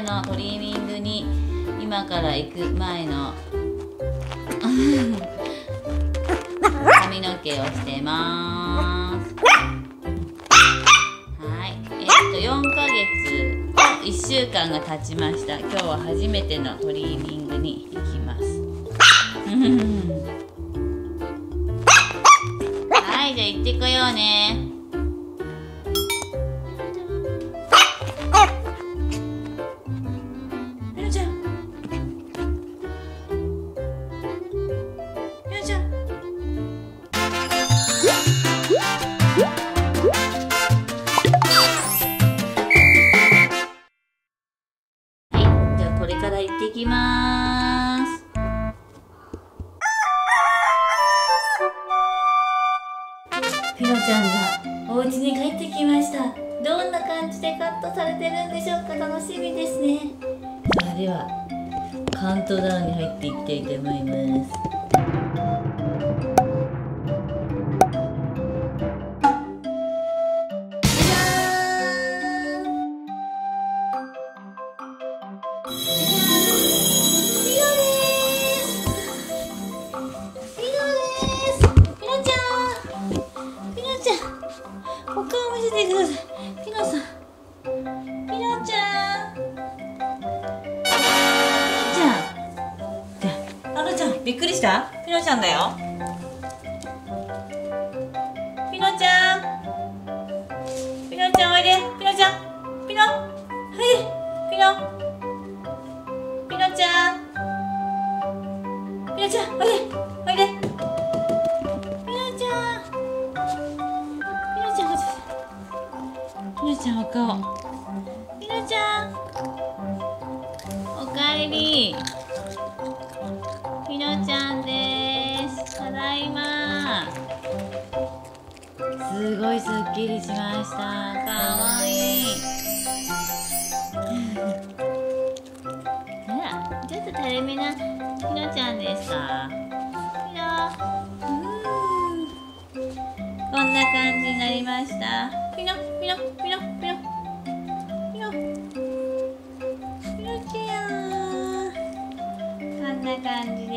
のトリミングに今から行く前の髪の毛をしてます。はい、4ヶ月と1週間が経ちました。今日は初めてのトリミングに行きます。はい、じゃあ行ってこようね。みのちゃん、みのちゃん。はい、じゃあこれから行ってきます。ピノちゃんがお家に帰ってきました。どんな感じでカットされてるんでしょうか。楽しみですね。さあ、ではカウントダウンに入っていきたいと思います。お顔見せてください。ピノさん、ピノちゃん、アロちゃん、びっくりした？ピノちゃんだよ。ピノちゃん、ピノちゃんおいで。ピノちゃん、ピノ、おいで。ピノ、ピノちゃん、ピノちゃんおいで、おいで。ピノちゃんお顔。ピノちゃん、おかえり。ピノちゃんです。ただいま。すごいすっきりしました。かわいい。あら、ちょっと垂れ目なピノちゃんですか。ピノ、こんな感じになりました。ピノ、ピノ、ピノ、ピノ、ピノ、ピノちゃん、こんな感じです。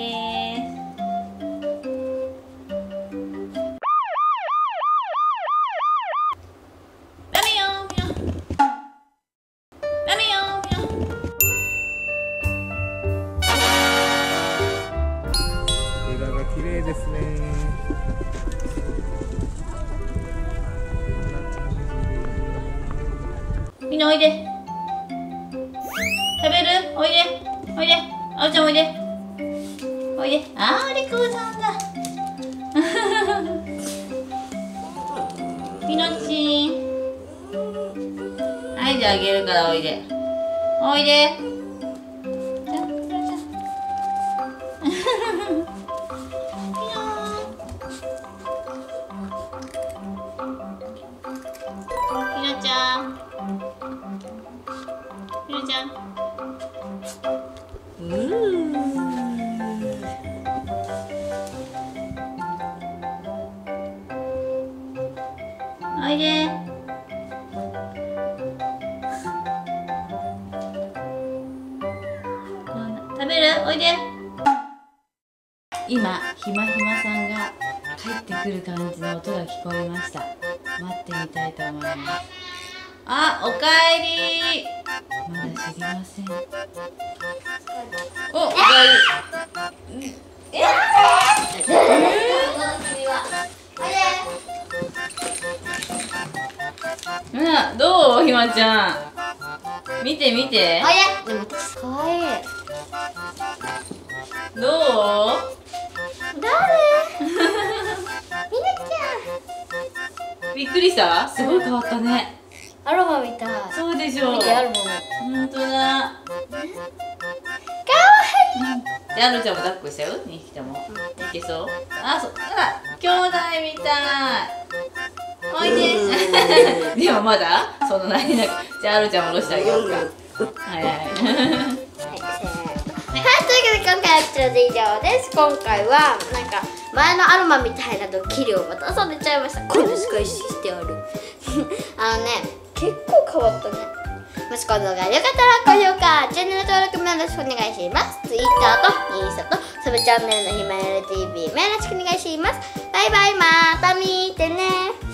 ダメよ、ピノ。ダメよ、ピノ。 裏が綺麗ですね。 みんなおいで。食べる？おいで。おいで。あおちゃんおいで。おいで。あー、リコさんだ。ピノチン。はい、じゃああげるからおいで。おいで。ピノ。ピノちゃん。ピノちゃん。おいで。食べる？おいで。今、ひまひまさんが帰ってくる感じの音が聞こえました。待ってみたいと思います。あ、おかえり。まだ知りません。お、おかえり。どう？ひまちゃん。見て見て。 でも私かわいい。 どう？ 誰？みなちゃん。びっくりした？すごい変わったね。 アロマみたい。 そうでしょう。 見て、アロマ。 本当だ。かわいい。 で、アロちゃんも抱っこしちゃう？2匹とも。いけそう？あ、そう。あら、兄弟みたい。おいで。でもまだその何なんか。じゃあアロちゃん下ろしてあげようか。はいはい。 はい、というわけで今回はこちらで以上です。今回はなんか前のアロマみたいなドッキリを渡されちゃいました。これすごいしてある。結構変わったね。 もしこの動画が良かったら高評価、チャンネル登録もよろしくお願いします。Twitter とインスタとサブチャンネルのひまやら TV もよろしくお願いします。バイバイ、また見てね。